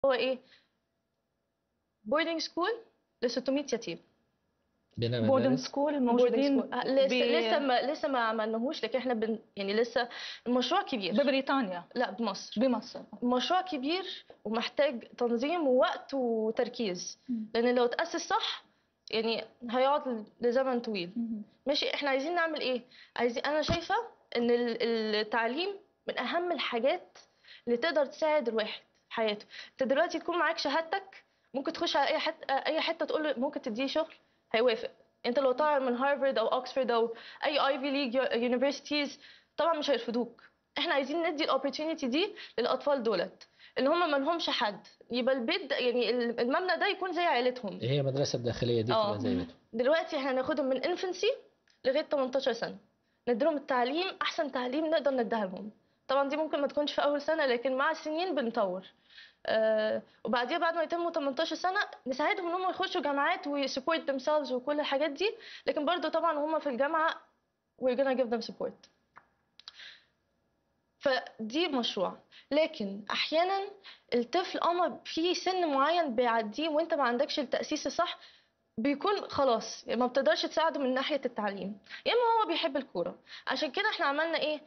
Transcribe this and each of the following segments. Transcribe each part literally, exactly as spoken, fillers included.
هو ايه؟ بوردنج سكول ل ستمية يتيم. بوردنج سكول موجودين لسه لسه ما لسه ما عملناهوش، لكن احنا بن يعني لسه المشروع كبير. ببريطانيا؟ لا، بمصر. بمصر. مشروع كبير ومحتاج تنظيم ووقت وتركيز، لان لو تأسس صح يعني هيقعد لزمن طويل. ماشي، احنا عايزين نعمل ايه؟ عايزين، انا شايفه ان التعليم من اهم الحاجات اللي تقدر تساعد الواحد في حياته. انت دلوقتي تكون معاك شهادتك، ممكن تخش على اي حته اي حته تقول له ممكن تديه شغل هيوافق. انت لو طالع من هارفارد او اوكسفورد او اي ايفي ليج يونيفرسيتيز طبعا مش هيرفضوك. احنا عايزين ندي الاوبورتيونيتي دي للاطفال دولت اللي هم ما لهمش حد، يبقى البيت يعني المبنى ده يكون زي عائلتهم. هي مدرسه داخليه دي تبقى زي بيتهم. دلوقتي احنا هناخدهم من انفنسي لغايه تمنتاشر سنه، نديلهم التعليم، احسن تعليم نقدر نديها لهم. طبعا دي ممكن ما تكونش في اول سنه، لكن مع السنين بنطور. آه وبعديها بعد ما يتموا تمنتاشر سنه نساعدهم ان هم يخشوا جامعات ويسبورت ذيم سيلفز وكل الحاجات دي، لكن برضو طبعا وهم في الجامعه we're gonna give them support. فدي مشروع. لكن احيانا الطفل اما في سن معين بيعديه وانت ما عندكش التاسيس الصح، بيكون خلاص ما بتقدرش تساعده من ناحيه التعليم، يا اما هو بيحب الكوره. عشان كده احنا عملنا ايه؟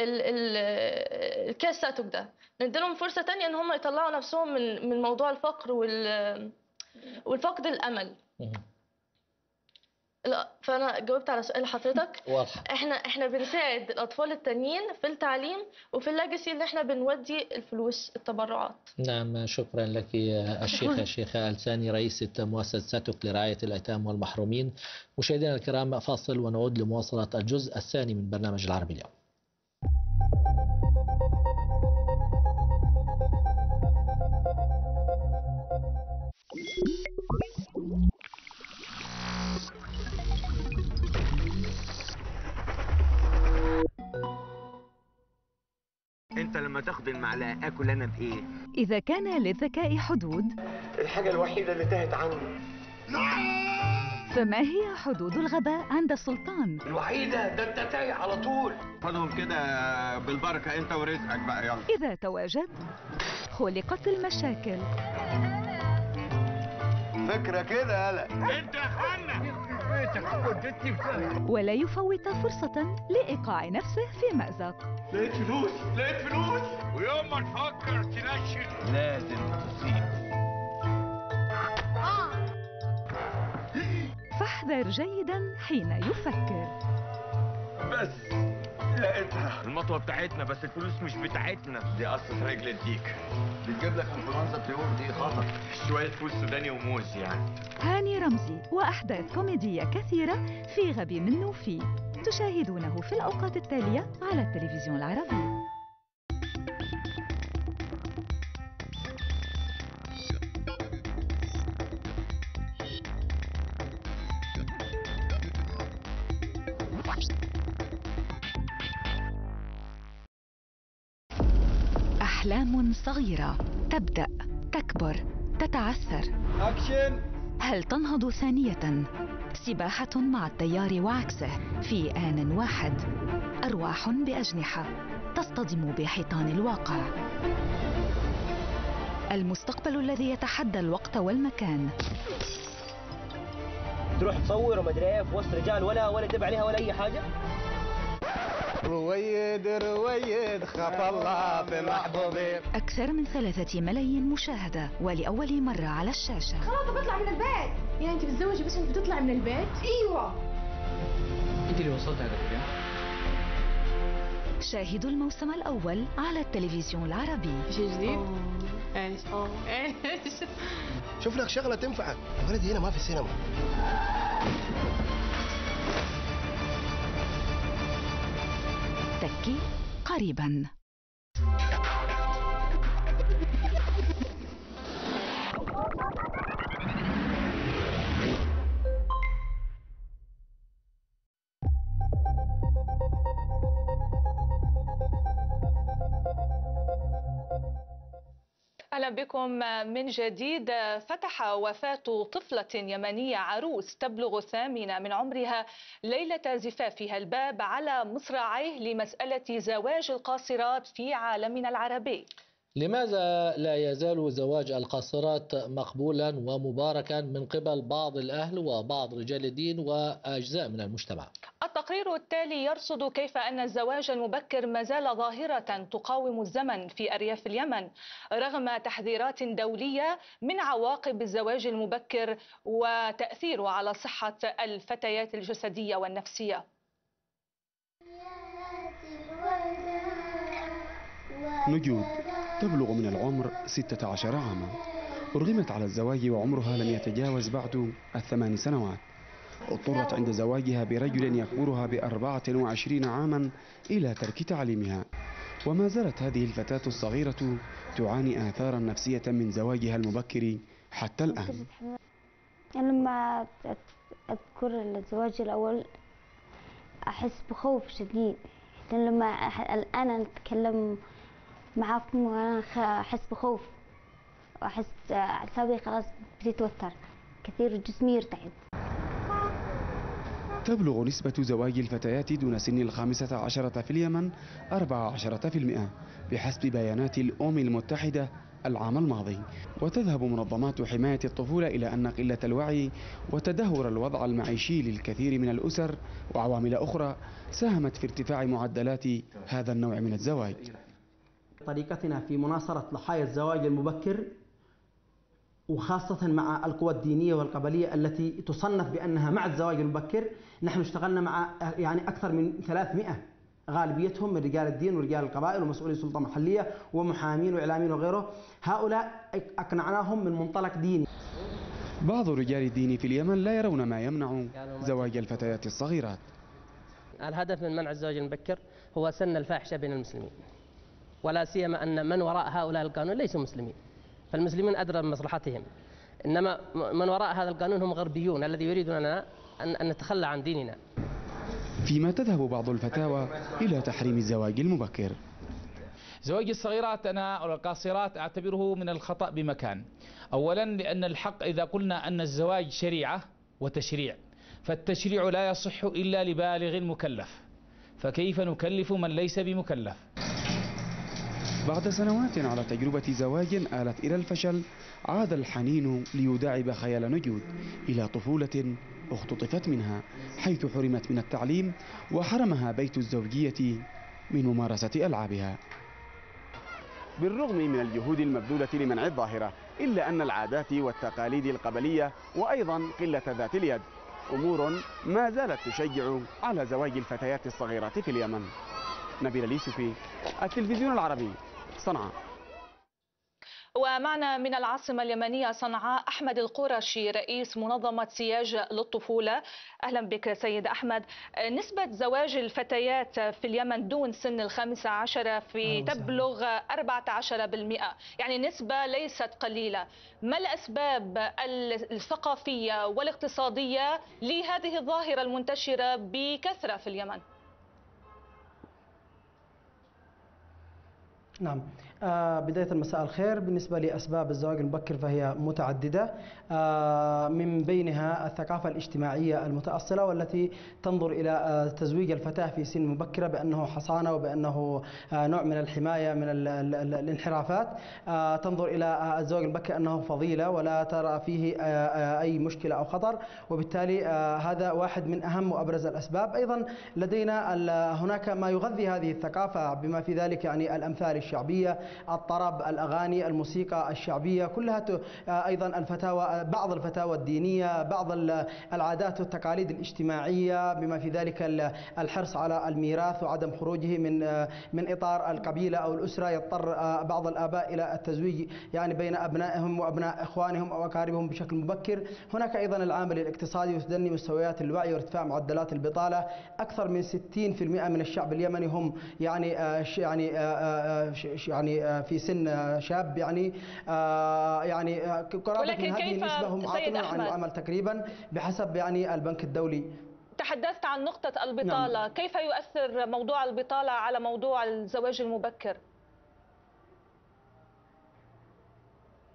الكاس ساتوك ده، نديلهم فرصه تانية ان هم يطلعوا نفسهم من من موضوع الفقر وال والفقد الامل. لا، فانا جاوبت على سؤال حضرتك. واضح. احنا احنا بنساعد الاطفال التانيين في التعليم وفي اللاجسي اللي احنا بنودي الفلوس التبرعات. نعم، شكرا لك الشيخه الشيخه الثاني رئيسه مؤسسه ساتوك لرعايه الايتام والمحرومين. مشاهدينا الكرام، فاصل ونعود لمواصله الجزء الثاني من برنامج العربي اليوم. انت لما تاخد المعلقه اكل انا بايه؟ اذا كان للذكاء حدود، الحاجه الوحيده اللي تاهت عني. فما هي حدود الغباء عند السلطان؟ الوحيده، ده انت تايه على طول. خدهم كده بالبركه انت ورزقك بقى، يلا. اذا تواجد خلقت المشاكل. فكره كده يالا. انت يا خنا ولا يفوت فرصة لإيقاع نفسه في مأزق. لقيت فلوس، لقيت فلوس، ويوم ما تفكر تنشن لازم تصيب. آه. فاحذر جيدا حين يفكر. بس لقيتها. المطوه بتاعتنا بس الفلوس مش بتاعتنا. دي قصة رجل الديك، بتجيب لك انفلونزا طيور، دي خطر. شويه فول سوداني وموز يعني. هاني رمزي وأحداث كوميدية كثيرة في غبي منه فيه، تشاهدونه في الأوقات التالية على التلفزيون العربي. أحلام صغيرة تبدأ، تكبر، تتعثر. أكشن. هل تنهض ثانية؟ سباحة مع التيار وعكسه في آن واحد. أرواح بأجنحة تصطدم بحيطان الواقع. المستقبل الذي يتحدى الوقت والمكان. تروح تصور ومدري ايه في وسط رجال ولا ولا تبع عليها ولا أي حاجة؟ رويد رويد خاف الله في محبوبي. أكثر من ثلاثة ملايين مشاهدة ولأول مرة على الشاشة. خلاص بطلع من البيت. يعني أنت بتتزوجي بس أنت بتطلع من البيت؟ أيوة. أنت اللي وصلت على كده. شاهدوا الموسم الأول على التلفزيون العربي. شيء جديد؟ ايش؟ ايش؟ شوف لك شغلة تنفعك. يا ولدي هنا ما في سينما. تكي قريبا. أهلا بكم من جديد. فتح وفاة طفلة يمنية عروس تبلغ الثامنة من عمرها ليلة زفافها الباب على مصراعيه لمسألة زواج القاصرات في عالمنا العربي. لماذا لا يزال زواج القاصرات مقبولا ومباركا من قبل بعض الأهل وبعض رجال الدين وأجزاء من المجتمع؟ التقرير التالي يرصد كيف أن الزواج المبكر ما زال ظاهرة تقاوم الزمن في أرياف اليمن رغم تحذيرات دولية من عواقب الزواج المبكر وتأثيره على صحة الفتيات الجسدية والنفسية. نجود تبلغ من العمر ستة عشر عاما، أرغمت على الزواج وعمرها لم يتجاوز بعد الثمان سنوات. اضطرت عند زواجها برجل يكبرها بأربعة وعشرين عاما إلى ترك تعليمها، وما زالت هذه الفتاة الصغيرة تعاني آثارا نفسية من زواجها المبكر حتى الآن. لما أذكر الزواج الأول أحس بخوف شديد، لما الآن أتكلم معكم وأنا أحس بخوف وأحس أعصابي خلاص بتتوتر كثير وجسمي يرتعد. تبلغ نسبة زواج الفتيات دون سن الخامسة عشرة في اليمن أربعة عشرة بالمئة بحسب بيانات الأمم المتحدة العام الماضي. وتذهب منظمات حماية الطفولة إلى أن قلة الوعي وتدهور الوضع المعيشي للكثير من الأسر وعوامل أخرى ساهمت في ارتفاع معدلات هذا النوع من الزواج. طريقتنا في مناصرة ضحايا الزواج المبكر وخاصة مع القوى الدينية والقبلية التي تصنف بأنها مع الزواج المبكر، نحن اشتغلنا مع يعني أكثر من ثلاثمئة، غالبيتهم من رجال الدين ورجال القبائل ومسؤولي سلطة محلية ومحامين وإعلاميين وغيره. هؤلاء أقنعناهم من منطلق ديني. بعض رجال الدين في اليمن لا يرون ما يمنع زواج الفتيات الصغيرات. الهدف من منع الزواج المبكر هو سن الفاحشة بين المسلمين، ولا سيما أن من وراء هؤلاء القانون ليسوا مسلمين، فالمسلمين أدرى بمصلحتهم، إنما من وراء هذا القانون هم غربيون الذي يريدوننا أن نتخلى عن ديننا. فيما تذهب بعض الفتاوى إلى تحريم الزواج المبكر. زواج الصغيرات أنا والقاصرات أعتبره من الخطأ بمكان. أولا لأن الحق إذا قلنا أن الزواج شريعة وتشريع، فالتشريع لا يصح إلا لبالغ مكلف، فكيف نكلف من ليس بمكلف؟ بعد سنوات على تجربة زواج آلت إلى الفشل، عاد الحنين ليداعب خيال نجود إلى طفولة اختطفت منها، حيث حرمت من التعليم وحرمها بيت الزوجية من ممارسة ألعابها. بالرغم من الجهود المبذولة لمنع الظاهرة، إلا أن العادات والتقاليد القبلية وأيضا قلة ذات اليد أمور ما زالت تشجع على زواج الفتيات الصغيرات في اليمن. نبيل اليوسفي، التلفزيون العربي، صنعاء. ومعنا من العاصمة اليمنية صنعاء أحمد القرشي رئيس منظمة سياج للطفولة. أهلا بك سيد أحمد. نسبة زواج الفتيات في اليمن دون سن الخامسة عشرة في تبلغ أربعة عشر بالمئة، يعني نسبة ليست قليلة. ما الأسباب الثقافية والاقتصادية لهذه الظاهرة المنتشرة بكثرة في اليمن؟ نعم، آه بداية مساء الخير. بالنسبة لأسباب الزواج المبكر فهي متعددة، آه من بينها الثقافة الاجتماعية المتأصلة والتي تنظر إلى آه تزويج الفتاة في سن مبكرة بأنه حصانة وبأنه آه نوع من الحماية من ال ال ال الانحرافات، آه تنظر إلى آه الزواج المبكر أنه فضيلة ولا ترى فيه آه آه أي مشكلة أو خطر، وبالتالي آه هذا واحد من أهم وأبرز الأسباب. أيضا لدينا هناك ما يغذي هذه الثقافة بما في ذلك يعني الأمثال الشعبية، الطرب، الأغاني، الموسيقى الشعبية، كلها أيضا الفتاوى، بعض الفتاوى الدينية، بعض العادات والتقاليد الاجتماعية بما في ذلك الحرص على الميراث وعدم خروجه من من إطار القبيلة أو الأسرة. يضطر بعض الآباء إلى التزويج يعني بين أبنائهم وأبناء إخوانهم أو أقاربهم بشكل مبكر. هناك أيضا العامل الاقتصادي وتدني مستويات الوعي وارتفاع معدلات البطالة. أكثر من ستين بالمئة من الشعب اليمني هم يعني يعني يعني في سن شاب، يعني يعني قرابة من هذه النسبة هم عاطلون عن العمل تقريبا بحسب يعني البنك الدولي. تحدثت عن نقطة البطالة، نعم. كيف يؤثر موضوع البطالة على موضوع الزواج المبكر؟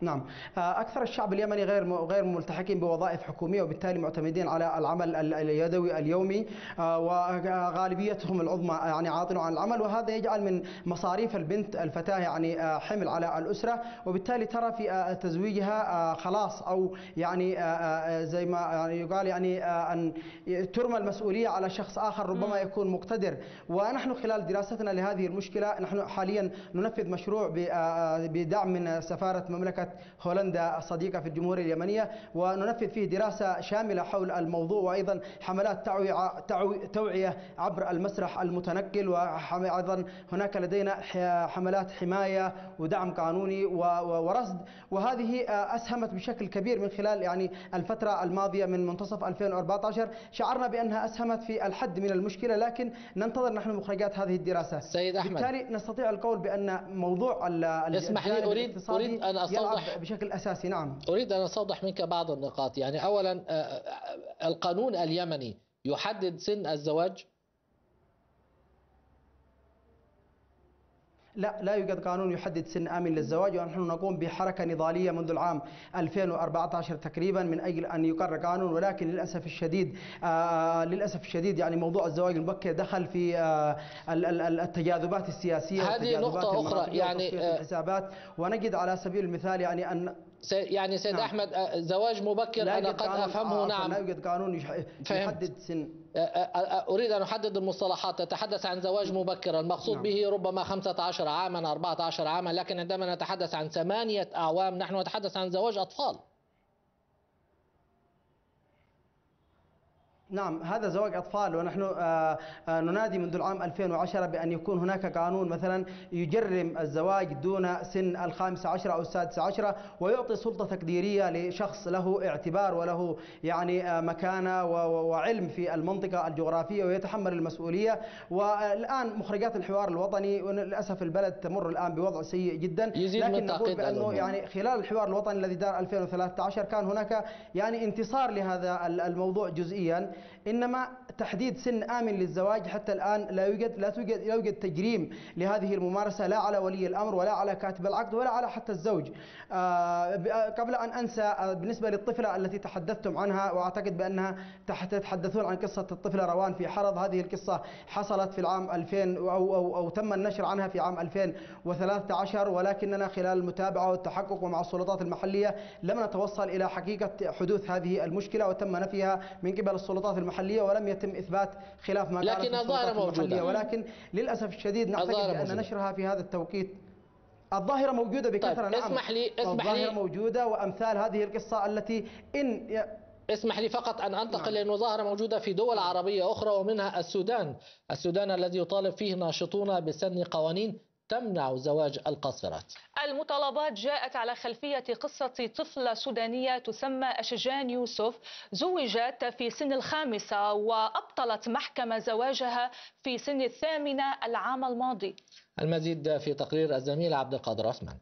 نعم، أكثر الشعب اليمني غير غير ملتحقين بوظائف حكومية، وبالتالي معتمدين على العمل اليدوي اليومي، وغالبيتهم العظمى يعني عاطلوا عن العمل، وهذا يجعل من مصاريف البنت الفتاة يعني حمل على الأسرة، وبالتالي ترى في تزويجها خلاص أو يعني زي ما يعني يقال يعني أن ترمى المسؤولية على شخص آخر ربما يكون مقتدر. ونحن خلال دراستنا لهذه المشكلة نحن حاليا ننفذ مشروع بدعم من سفارة مملكة هولندا الصديقة في الجمهورية اليمنية، وننفذ فيه دراسة شاملة حول الموضوع، وأيضا حملات توعية توعية عبر المسرح المتنقل، وأيضا هناك لدينا حملات حماية ودعم قانوني ورصد، وهذه أسهمت بشكل كبير من خلال يعني الفترة الماضية من منتصف ألفين وأربعة عشر. شعرنا بأنها أسهمت في الحد من المشكلة، لكن ننتظر نحن مخرجات هذه الدراسة. سيد أحمد، بالتالي نستطيع القول بأن موضوع اسمح لي أريد أريد أن أستوضح بشكل أساسي. نعم، أريد أن أستوضح منك بعض النقاط. يعني أولا، القانون اليمني يحدد سن الزواج؟ لا، لا يوجد قانون يحدد سن آمن للزواج، ونحن نقوم بحركة نضالية منذ العام ألفين وأربعة عشر تقريبا من أجل أن يقرر قانون، ولكن للأسف الشديد آه للأسف الشديد يعني موضوع الزواج المبكر دخل في آه التجاذبات السياسية. هذه نقطة أخرى يعني الحسابات، ونجد على سبيل المثال يعني أن يعني سيد نعم. أحمد، زواج مبكر أنا قد أفهمه. نعم، لا يوجد قانون يحدد سن. أريد أن أحدد المصطلحات. تتحدث عن زواج مبكر، المقصود نعم. به ربما خمسة عشر عاما أربعة عشر عاما، لكن عندما نتحدث عن ثمانية أعوام نحن نتحدث عن زواج أطفال. نعم، هذا زواج أطفال، ونحن ننادي منذ العام ألفين وعشرة بأن يكون هناك قانون مثلا يجرم الزواج دون سن الخامسة عشرة أو السادسة عشرة، ويعطي سلطة تقديرية لشخص له اعتبار وله يعني مكانة وعلم في المنطقة الجغرافية ويتحمل المسؤولية. والآن مخرجات الحوار الوطني، وللأسف البلد تمر الآن بوضع سيء جدا، لكن نقول بأنه يعني خلال الحوار الوطني الذي دار ألفين وثلاثة عشر كان هناك يعني انتصار لهذا الموضوع جزئيا، إنما تحديد سن آمن للزواج حتى الآن لا يوجد لا توجد لا يوجد تجريم لهذه الممارسة، لا على ولي الأمر ولا على كاتب العقد ولا على حتى الزوج. آه قبل أن أنسى، بالنسبة للطفلة التي تحدثتم عنها، وأعتقد بأنها تتحدثون عن قصة الطفلة روان في حرض، هذه القصة حصلت في العام ألفين أو, أو, أو تم النشر عنها في عام ألفين وثلاثة عشر، ولكننا خلال المتابعة والتحقق ومع السلطات المحلية لم نتوصل إلى حقيقة حدوث هذه المشكلة، وتم نفيها من قبل السلطات المحلية، ولم يتم إثبات خلاف ما قالت لكن الظاهرة موجودة. ولكن للأسف الشديد نعتقد بأن موجودة. نشرها في هذا التوقيت الظاهرة موجودة بكثرة. طيب. نعم، اسمح لي اسمح الظاهرة لي موجودة، وأمثال هذه القصة التي إن اسمح لي فقط أن أنتقل، لأنه ظاهرة موجودة في دول عربية أخرى ومنها السودان السودان الذي يطالب فيه ناشطون بسن قوانين تمنع زواج القاصرات. المطالبات جاءت على خلفية قصة طفلة سودانية تسمى أشجان يوسف، زوجت في سن الخامسة وأبطلت محكمة زواجها في سن الثامنة العام الماضي. المزيد في تقرير الزميل عبد القادر عثمان.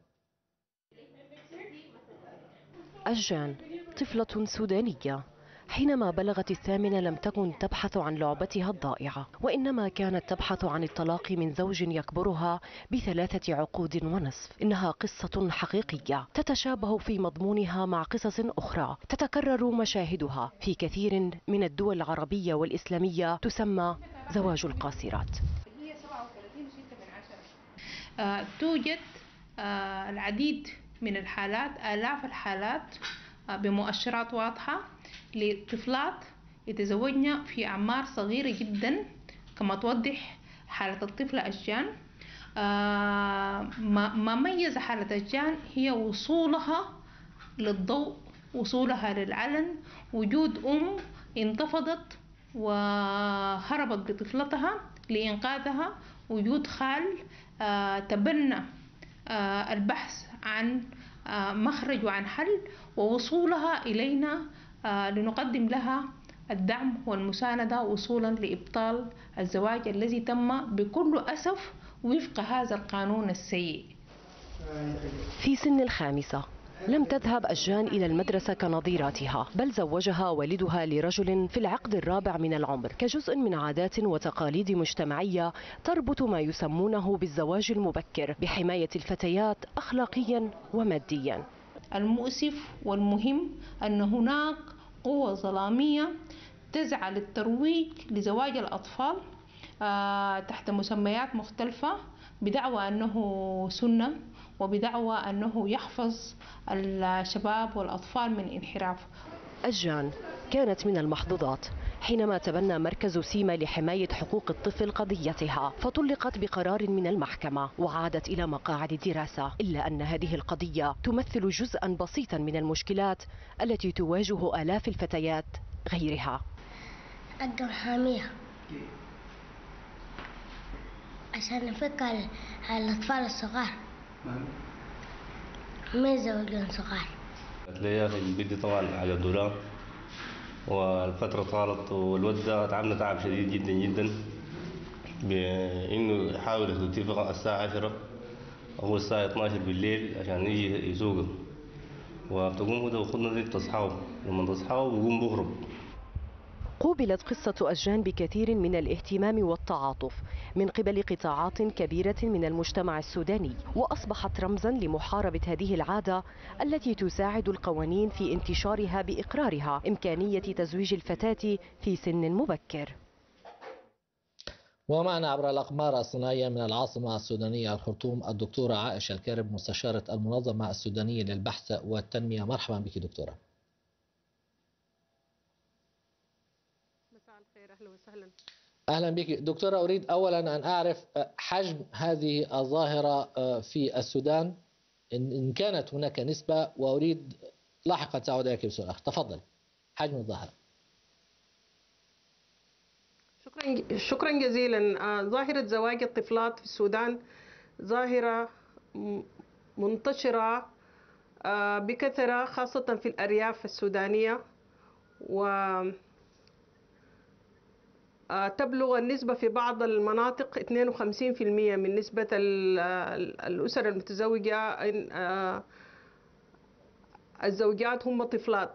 أشجان طفلة سودانية حينما بلغت الثامنة لم تكن تبحث عن لعبتها الضائعة، وإنما كانت تبحث عن الطلاق من زوج يكبرها بثلاثة عقود ونصف. إنها قصة حقيقية تتشابه في مضمونها مع قصص أخرى تتكرر مشاهدها في كثير من الدول العربية والإسلامية، تسمى زواج القاصرات. آه، توجد آه، العديد من الحالات، آلاف الحالات آه، بمؤشرات واضحة لطفلات يتزوجن في أعمار صغيرة جدا، كما توضح حالة الطفلة أشجان. آه ما ميز حالة أشجان هي وصولها للضوء، وصولها للعلن، وجود أم انتفضت وهربت بطفلتها لإنقاذها، وجود خال آه تبنى آه البحث عن آه مخرج وعن حل، ووصولها إلينا آه لنقدم لها الدعم والمساندة وصولا لإبطال الزواج الذي تم بكل أسف وفق هذا القانون السيء. في سن الخامسة لم تذهب أشجان إلى المدرسة كنظيراتها، بل زوجها والدها لرجل في العقد الرابع من العمر كجزء من عادات وتقاليد مجتمعية تربط ما يسمونه بالزواج المبكر بحماية الفتيات أخلاقيا وماديا. المؤسف والمهم أن هناك قوة ظلامية تسعى للترويج لزواج الأطفال تحت مسميات مختلفة بدعوى أنه سنة وبدعوى أنه يحفظ الشباب والأطفال من انحراف. أجان كانت من المحظوظات حينما تبنى مركز سيما لحماية حقوق الطفل قضيتها، فطلقت بقرار من المحكمة وعادت إلى مقاعد الدراسة، إلا أن هذه القضية تمثل جزءا بسيطا من المشكلات التي تواجه آلاف الفتيات غيرها. أقدر حامية عشان نفك الأطفال الصغار ما يزوجون صغار. تلاقيها البنت طبعا على الدولاب والفترة طالت والودة تعبنا تعب شديد جدا جدا بإنه يحاول يخطف الساعة عشرة أو الساعة اثناشر بالليل عشان يجي يسوقه، وبتقوم هو وخدنا دي تصحاه، لما تصحاه بيقوم بهرب. قوبلت قصة أجان بكثير من الاهتمام والتعاطف من قبل قطاعات كبيرة من المجتمع السوداني، وأصبحت رمزا لمحاربة هذه العادة التي تساعد القوانين في انتشارها بإقرارها إمكانية تزويج الفتاة في سن مبكر. ومعنا عبر الأقمار الصناعية من العاصمة السودانية الخرطوم الدكتورة عائشة الكارب مستشارة المنظمة السودانية للبحث والتنمية. مرحبا بك دكتورة. أهلا وسهلا. أهلا بك دكتورة. أريد أولا أن أعرف حجم هذه الظاهرة في السودان إن كانت هناك نسبة، وأريد لاحقا سأعود إليك بسؤال آخر. تفضل، حجم الظاهرة. شكرا شكرا جزيلا. ظاهرة زواج الطفلات في السودان ظاهرة منتشرة بكثرة خاصة في الأرياف السودانية، و تبلغ النسبة في بعض المناطق اثنين وخمسين بالمئة من نسبة الأسر المتزوجة. الزوجات هم طفلات،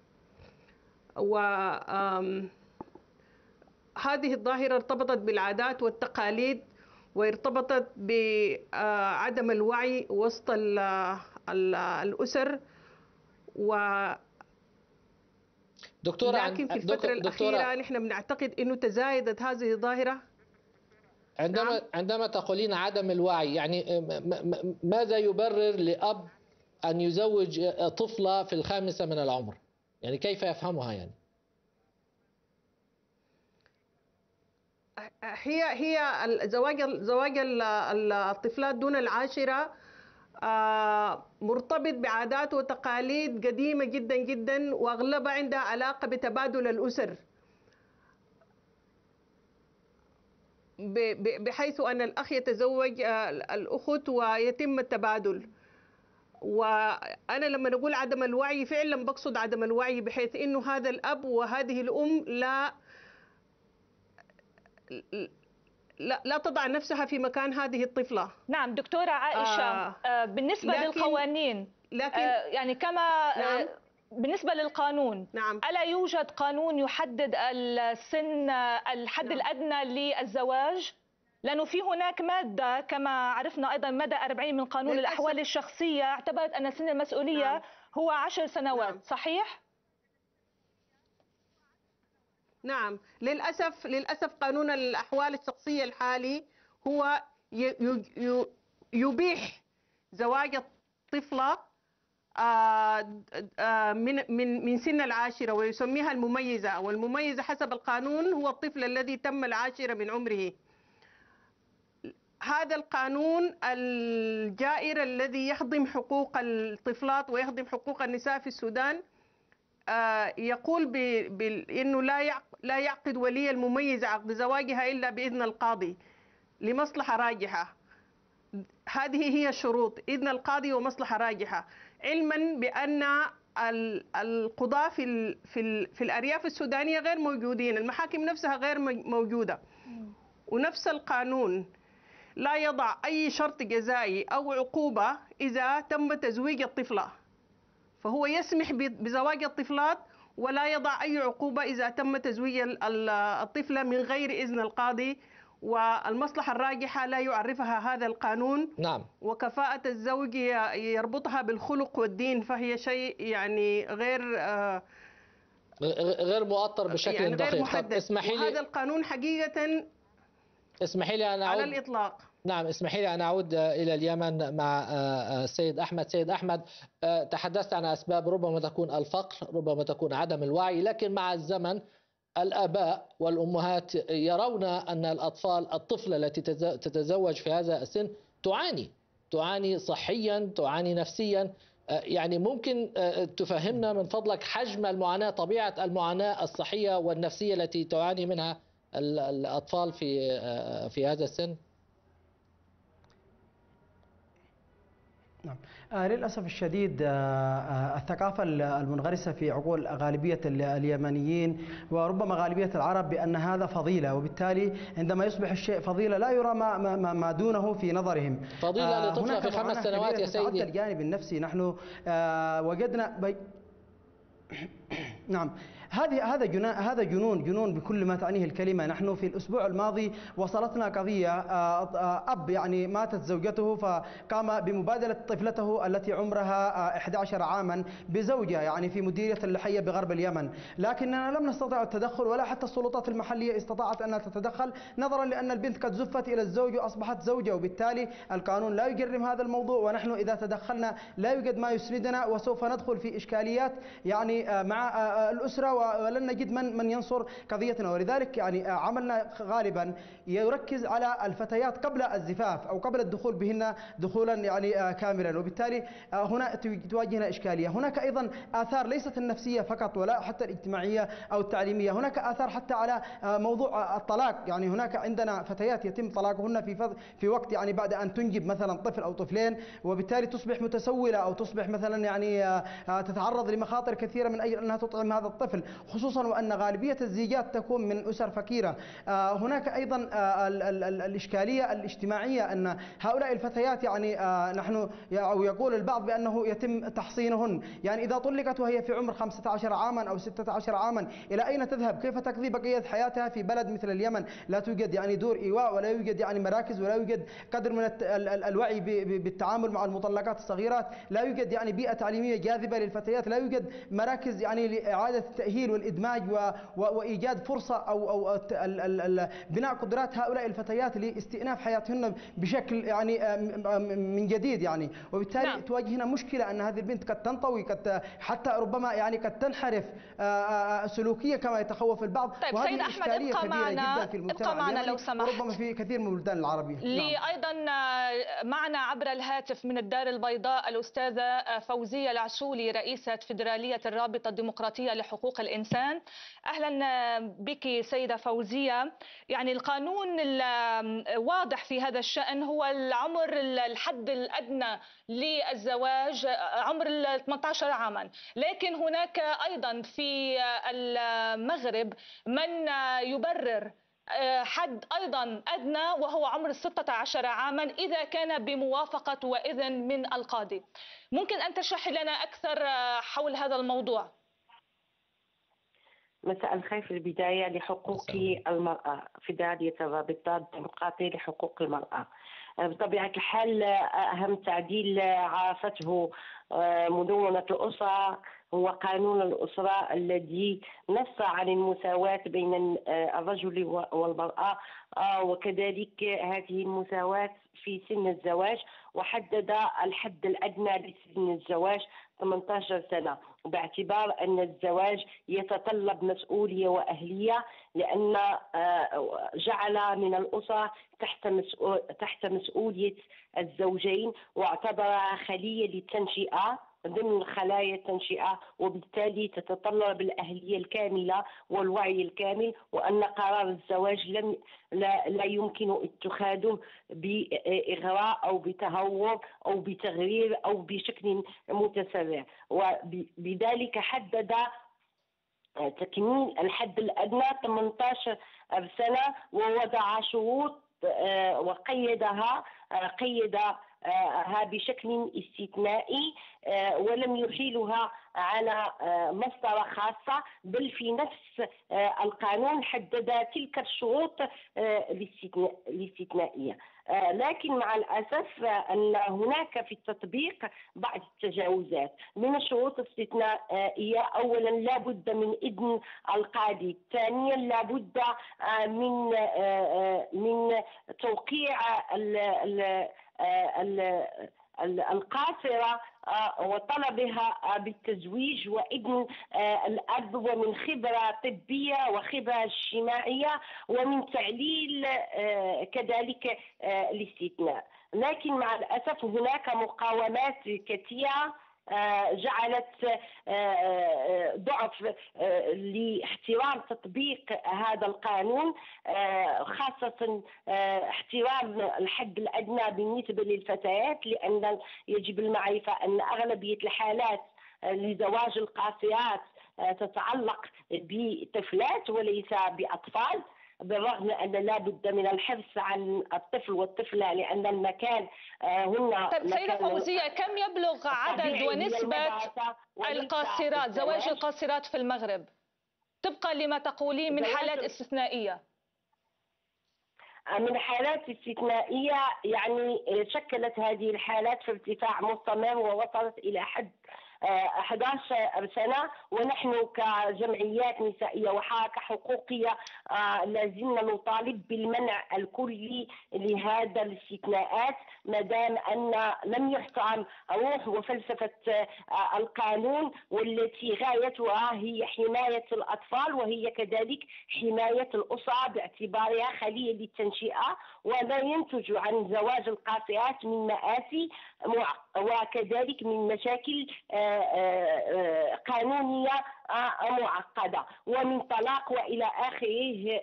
وهذه الظاهرة ارتبطت بالعادات والتقاليد وارتبطت بعدم الوعي وسط الأسر. و دكتورة لكن في الفترة الأخيرة نحن بنعتقد أنه تزايدت هذه الظاهرة. عندما نعم. عندما تقولين عدم الوعي، يعني ماذا يبرر لأب أن يزوج طفلة في الخامسة من العمر؟ يعني كيف يفهمها؟ يعني هي هي زواج زواج الطفلات دون العاشرة مرتبط بعادات وتقاليد قديمة جدا جدا، وأغلبها عندها علاقة بتبادل الأسر، بحيث أن الأخ يتزوج الأخت ويتم التبادل. وأنا لما نقول عدم الوعي فعلا بقصد عدم الوعي، بحيث أنه هذا الأب وهذه الأم لا لا, لا تضع نفسها في مكان هذه الطفلة. نعم دكتورة عائشة. آه آه بالنسبة لكن للقوانين لكن آه يعني كما نعم آه بالنسبة للقانون، نعم ألا يوجد قانون يحدد السن الحد نعم الأدنى للزواج؟ لأنه في هناك مادة كما عرفنا أيضا مادة أربعين من قانون للأسف الأحوال الشخصية اعتبرت أن سن المسؤولية نعم هو عشر سنوات. نعم. صحيح؟ نعم للأسف للأسف قانون الأحوال الشخصية الحالي هو يبيح زواج الطفلة من من من سن العاشرة ويسميها المميزة، والمميزة حسب القانون هو الطفل الذي تم العاشرة من عمره. هذا القانون الجائر الذي يخدم حقوق الطفلات ويخدم حقوق النساء في السودان يقول بأنه لا لا يعقد ولي المميزة عقد زواجها إلا بإذن القاضي لمصلحة راجحة. هذه هي الشروط: إذن القاضي ومصلحة راجحة، علما بأن القضاة في في في الأرياف السودانية غير موجودين، المحاكم نفسها غير موجودة، ونفس القانون لا يضع أي شرط جزائي أو عقوبة إذا تم تزويج الطفلة، فهو يسمح بزواج الطفلات ولا يضع أي عقوبة إذا تم تزويج الطفلة من غير إذن القاضي والمصلحة الراجحة لا يعرفها هذا القانون. نعم. وكفاءة الزوج يربطها بالخلق والدين، فهي شيء يعني غير آه غير مؤطر بشكل يعني غير دقيق. محدد. اسمحي لي، وهذا القانون حقيقة اسمحي لي أن أعود على الإطلاق. نعم، اسمحي لي أن أعود إلى اليمن مع السيد أحمد. سيد أحمد، تحدثت عن أسباب ربما تكون الفقر، ربما تكون عدم الوعي، لكن مع الزمن الآباء والأمهات يرون أن الأطفال الطفلة التي تتزوج في هذا السن تعاني تعاني صحيا، تعاني نفسيا. يعني ممكن تفهمنا من فضلك حجم المعاناة، طبيعة المعاناة الصحية والنفسية التي تعاني منها الأطفال في في هذا السن؟ نعم. آه للأسف الشديد آه آه الثقافة المنغرسة في عقول غالبية اليمنيين وربما غالبية العرب بأن هذا فضيلة، وبالتالي عندما يصبح الشيء فضيلة لا يرى ما, ما, ما دونه في نظرهم. فضيلة لطفلة في خمس سنوات يا سيدي. تتعدى الجانب النفسي. نحن آه وجدنا بي... نعم، هذه هذا جنون هذا جنون جنون بكل ما تعنيه الكلمة. نحن في الأسبوع الماضي وصلتنا قضية أب يعني ماتت زوجته فقام بمبادلة طفلته التي عمرها أحد عشر عاما بزوجة يعني في مديرية اللحية بغرب اليمن، لكننا لم نستطع التدخل ولا حتى السلطات المحلية استطاعت أن تتدخل، نظرا لأن البنت قد زفت إلى الزوج وأصبحت زوجة، وبالتالي القانون لا يجرم هذا الموضوع، ونحن إذا تدخلنا لا يوجد ما يسندنا وسوف ندخل في إشكاليات يعني مع الأسرة ولن نجد من من ينصر قضيتنا. ولذلك يعني عملنا غالبا يركز على الفتيات قبل الزفاف او قبل الدخول بهن دخولا يعني كاملا، وبالتالي هنا تواجهنا اشكاليه. هناك ايضا اثار ليست النفسيه فقط ولا حتى الاجتماعيه او التعليميه، هناك اثار حتى على موضوع الطلاق. يعني هناك عندنا فتيات يتم طلاقهن في في وقت يعني بعد ان تنجب مثلا طفل او طفلين، وبالتالي تصبح متسوله او تصبح مثلا يعني تتعرض لمخاطر كثيره من اجل انها تطعم هذا الطفل، خصوصا وأن غالبية الزيجات تكون من أسر فقيرة. هناك أيضا الإشكالية الاجتماعية أن هؤلاء الفتيات يعني نحن أو يقول البعض بأنه يتم تحصينهن، يعني إذا طلقت وهي في عمر خمسة عشر عاما أو ستة عشر عاما إلى أين تذهب؟ كيف تقضي بقية حياتها في بلد مثل اليمن؟ لا توجد يعني دور إيواء ولا يوجد يعني مراكز ولا يوجد قدر من الوعي بالتعامل مع المطلقات الصغيرات، لا يوجد يعني بيئة تعليمية جاذبة للفتيات، لا يوجد مراكز يعني لإعادة التأهيل والإدماج وإيجاد فرصة أو أو بناء قدرات هؤلاء الفتيات لاستئناف حياتهن بشكل يعني من جديد يعني. وبالتالي نعم. تواجهنا مشكلة أن هذه البنت قد تنطوي، قد حتى ربما يعني قد تنحرف سلوكية كما يتخوف البعض. طيب وهذه سيد أحمد إشكالية ابقى كبيرة معنا جدا في المجتمع ابقى معنا لو سمحت، وربما في كثير من البلدان العربية. لي نعم. أيضا معنا عبر الهاتف من الدار البيضاء الأستاذة فوزية العسولي رئيسة فيدرالية الرابطة الديمقراطية لحقوق الإنسان. أهلا بك سيدة فوزية. يعني القانون الواضح في هذا الشأن هو العمر الحد الأدنى للزواج عمر ثمانية عشر عاما، لكن هناك أيضا في المغرب من يبرر حد أيضا أدنى وهو عمر ستة عشر عاما إذا كان بموافقة وإذن من القاضي. ممكن أن تشرح لنا أكثر حول هذا الموضوع؟ مساء الخير. في البداية لحقوق المرأة، فيدرالية الرابطة الديمقراطية لحقوق المرأة. بطبيعة الحال أهم تعديل عرفته مدونة الأسرة هو قانون الأسرة الذي نص على المساواة بين الرجل والمرأة، وكذلك هذه المساواة في سن الزواج، وحدد الحد الأدنى لسن الزواج ثمانية عشر سنة، باعتبار أن الزواج يتطلب مسؤولية وأهلية، لأن جعل من الأسرة تحت تحت مسؤولية الزوجين، واعتبرها خلية للتنشئة ضمن خلايا التنشئة، وبالتالي تتطلب الأهلية الكاملة والوعي الكامل، وأن قرار الزواج لم لا, لا يمكن اتخاذه بإغراء أو بتهور أو بتغرير أو بشكل متسرع، وبذلك حدد تكميل الحد الأدنى ثمانية عشر سنة، ووضع شروط وقيدها قيد بشكل استثنائي ولم يحيلها على مسطرة خاصة، بل في نفس القانون حدد تلك الشروط الاستثنائية. لكن مع الأسف أن هناك في التطبيق بعض التجاوزات. من الشروط الاستثنائية أولا لا بد من إذن القاضي، ثانيا لا بد من من توقيع ال ال ال القاصرة وطلبها بالتزويج وإذن الأب، ومن خبرة طبية وخبرة اجتماعية ومن تعليل كذلك الاستثناء. لكن مع الأسف هناك مقاومات كثيرة جعلت ضعف لاحترام تطبيق هذا القانون، خاصة احترام الحد الأدنى بالنسبة للفتيات، لأن يجب المعرفة أن أغلبية الحالات لزواج القاصرات تتعلق بطفلات وليس بأطفال، بالرغم أن لا بد من الحرص عن الطفل والطفلة لأن المكان هن. طيب سيدة فوزية، كم يبلغ عدد ونسبة القاصرات زواج القاصرات في المغرب طبقا لما تقولين من حالات استثنائية؟ من حالات استثنائية يعني شكلت هذه الحالات في ارتفاع مستمر ووصلت إلى حد أحد عشر سنة، ونحن كجمعيات نسائية وحركة حقوقية لازلنا نطالب بالمنع الكلي لهذا الاستثناءات ما دام أن لم يحترم روح وفلسفة القانون، والتي غايتها هي حماية الأطفال وهي كذلك حماية الأسرة باعتبارها خلية للتنشئة، وما ينتج عن زواج القاصرات من مآسي وكذلك من مشاكل قانونية معقدة ومن طلاق وإلى آخره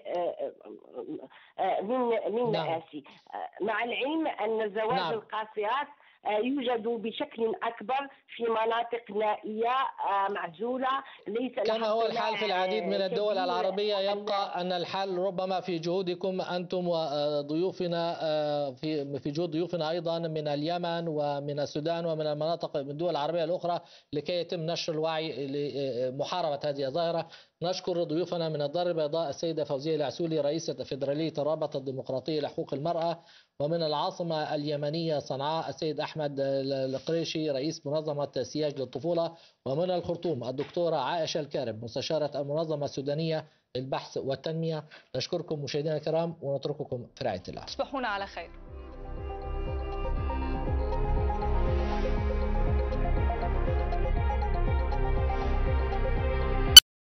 من من مآسي. مع العلم أن زواج نعم. القاصرات يوجد بشكل أكبر في مناطق نائية معزولة ليس كما هو الحال في العديد من الدول العربية. يبقى أن الحل ربما في جهودكم أنتم وضيوفنا، في في جهود ضيوفنا أيضا من اليمن ومن السودان ومن المناطق من الدول العربية الأخرى لكي يتم نشر الوعي لمحاربة هذه الظاهرة. نشكر ضيوفنا من الدار البيضاء السيدة فوزية العسولي رئيسة فيدرالية الرابطة الديمقراطية لحقوق المرأة، ومن العاصمة اليمنية صنعاء السيد أحمد القريشي رئيس منظمة سياج للطفولة، ومن الخرطوم الدكتورة عائشة الكارب مستشارة المنظمة السودانية للبحث والتنمية. نشكركم مشاهدينا الكرام ونترككم في رعاية الله. تصبحون على خير.